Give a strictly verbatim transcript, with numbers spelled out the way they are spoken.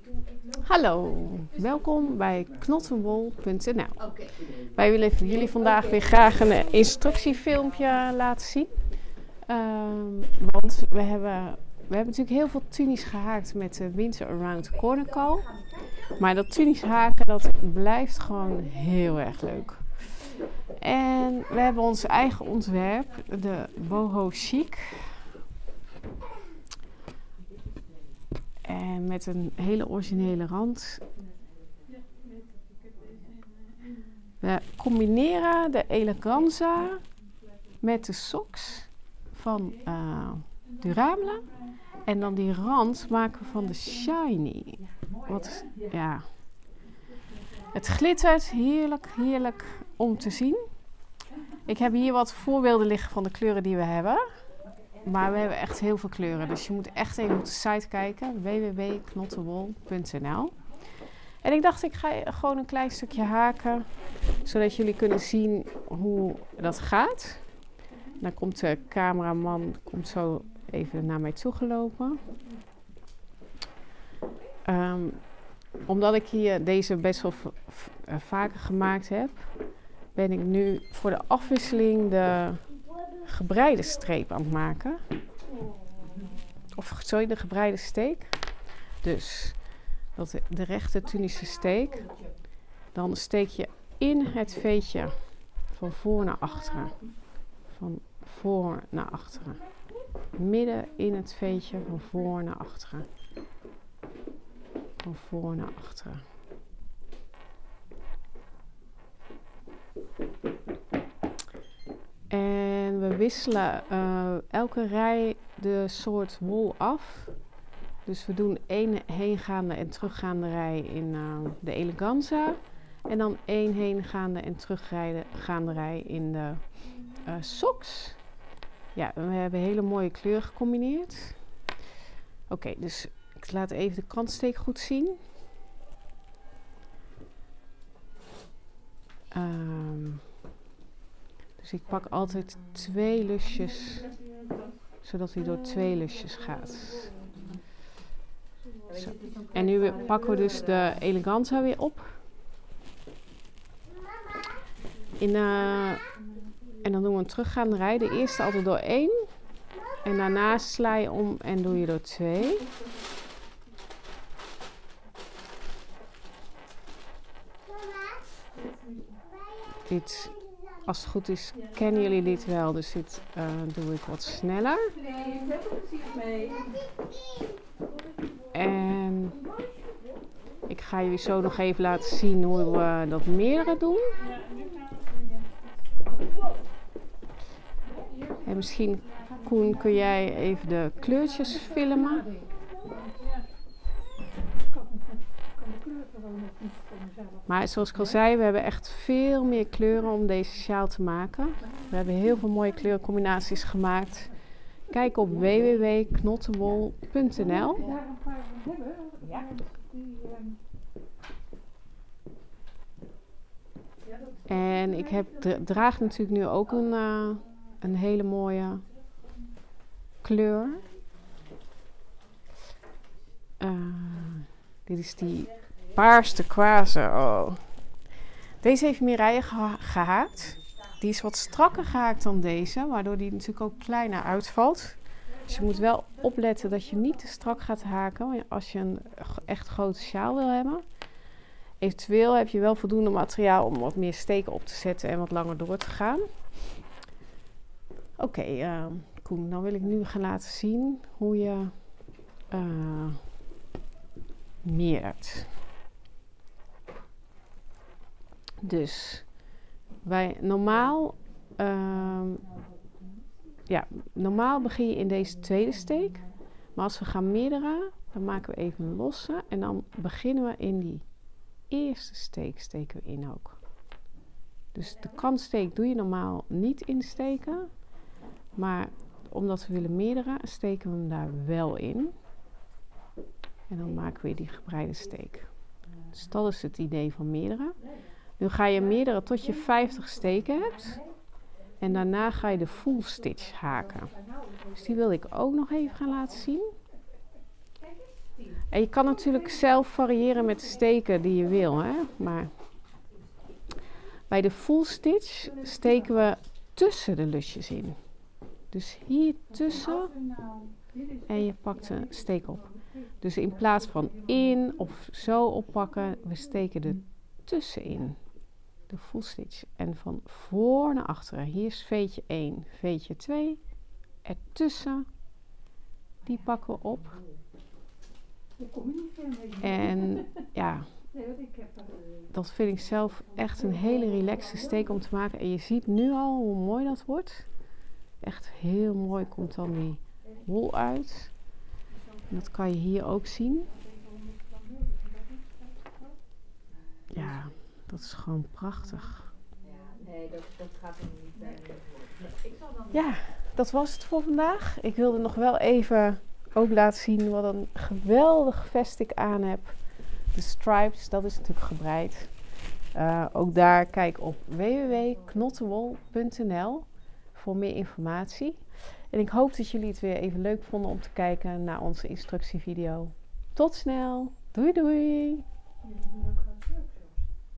Hallo, welkom bij knottenwol punt n l. Wij willen jullie vandaag weer graag een instructiefilmpje laten zien. Um, want we hebben, we hebben natuurlijk heel veel tunies gehaakt met de Winter Around Corner Call. Maar dat tunies haken, dat blijft gewoon heel erg leuk. En we hebben ons eigen ontwerp, de Boho Chic. En met een hele originele rand. We combineren de eleganza met de socks van uh, Duramel. En dan die rand maken we van de shiny. Wat, ja. Het glittert heerlijk, heerlijk om te zien. Ik heb hier wat voorbeelden liggen van de kleuren die we hebben. Maar we hebben echt heel veel kleuren. Dus je moet echt even op de site kijken. w w w punt knottenwol punt n l. En ik dacht, ik ga gewoon een klein stukje haken. Zodat jullie kunnen zien hoe dat gaat. Dan komt de cameraman komt zo even naar mij toe gelopen. Um, omdat ik hier deze best wel uh, vaker gemaakt heb, ben ik nu voor de afwisseling de gebreide streep aan het maken. Of sorry, de gebreide steek. Dus dat de, de rechte Tunische steek. Dan steek je in het veetje van voor naar achteren. Van voor naar achteren. Midden in het veetje van voor naar achteren. Van voor naar achteren. En we wisselen uh, elke rij de soort wol af. Dus we doen één heengaande en teruggaande rij in uh, de eleganza. En dan één heengaande en teruggaande rij in de uh, socks. Ja, we hebben hele mooie kleuren gecombineerd. Oké, okay, dus ik laat even de kantsteek goed zien. Um, dus ik pak altijd twee lusjes, zodat hij door twee lusjes gaat. Zo. En nu pakken we dus de eleganza weer op. In, uh, en dan doen we een teruggaande rij. De eerste altijd door één. En daarna sla je om en doe je door twee. Dit, als het goed is, kennen jullie dit wel. Dus dit uh, doe ik wat sneller. En ik ga jullie zo nog even laten zien hoe we dat meerdere doen. En misschien, Koen, kun jij even de kleurtjes filmen? Maar zoals ik al zei, we hebben echt veel meer kleuren om deze sjaal te maken. We hebben heel veel mooie kleurcombinaties gemaakt. Kijk op w w w punt knottenwol punt n l. En ik heb, draag natuurlijk nu ook een, uh, een hele mooie kleur. Uh, dit is die paars turquoise. Oh. Deze heeft Mireille geha gehaakt. Die is wat strakker gehaakt dan deze, waardoor die natuurlijk ook kleiner uitvalt. Dus je moet wel opletten dat je niet te strak gaat haken als je een echt grote sjaal wil hebben. Eventueel heb je wel voldoende materiaal om wat meer steken op te zetten en wat langer door te gaan. Oké, okay, uh, Koen, dan wil ik nu gaan laten zien hoe je uh, meerdert. Dus wij normaal, uh, ja, normaal begin je in deze tweede steek. Maar als we gaan meerderen, dan maken we even een losse. En dan beginnen we in die eerste steek, steken we in ook. Dus de kantsteek doe je normaal niet insteken. Maar omdat we willen meerderen, steken we hem daar wel in. En dan maken we weer die gebreide steek. Dus dat is het idee van meerdere. Nu ga je meerdere tot je vijftig steken hebt. En daarna ga je de full stitch haken. Dus die wil ik ook nog even gaan laten zien. En je kan natuurlijk zelf variëren met de steken die je wil, hè? Maar bij de full stitch steken we tussen de lusjes in. Dus hier tussen en je pakt een steek op. Dus in plaats van in of zo oppakken, we steken er tussenin. De full stitch. En van voor naar achteren. Hier is veetje één, veetje twee. Ertussen, die pakken we op. En ja, dat vind ik zelf echt een hele relaxe steek om te maken. En je ziet nu al hoe mooi dat wordt. Echt heel mooi komt dan die wol uit. En dat kan je hier ook zien. Ja, dat is gewoon prachtig. Nee, dat, dat gaat er niet bij. Ja, dat was het voor vandaag. Ik wilde nog wel even ook laten zien wat een geweldig vest ik aan heb. De stripes, dat is natuurlijk gebreid. Uh, ook daar kijk op w w w punt knottenwol punt n l voor meer informatie. En ik hoop dat jullie het weer even leuk vonden om te kijken naar onze instructievideo. Tot snel. Doei doei.